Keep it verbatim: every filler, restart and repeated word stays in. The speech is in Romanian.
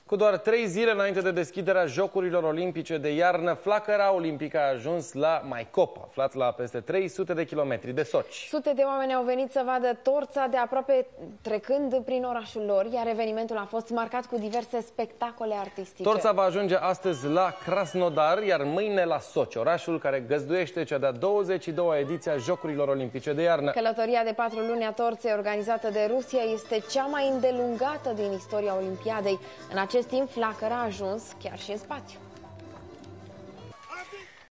Cu doar trei zile înainte de deschiderea Jocurilor Olimpice de iarnă, flacăra olimpică a ajuns la Maicop, aflat la peste trei sute de kilometri de Sochi. Sute de oameni au venit să vadă torța de aproape trecând prin orașul lor, iar evenimentul a fost marcat cu diverse spectacole artistice. Torța va ajunge astăzi la Krasnodar, iar mâine la Sochi, orașul care găzduiește cea de-a douăzeci și doua ediție a Jocurilor Olimpice de iarnă. Călătoria de patru luni a torței organizată de Rusia este cea mai îndelungată din istoria Olimpiadei. În acest timp, flacăra a ajuns chiar și în spațiu.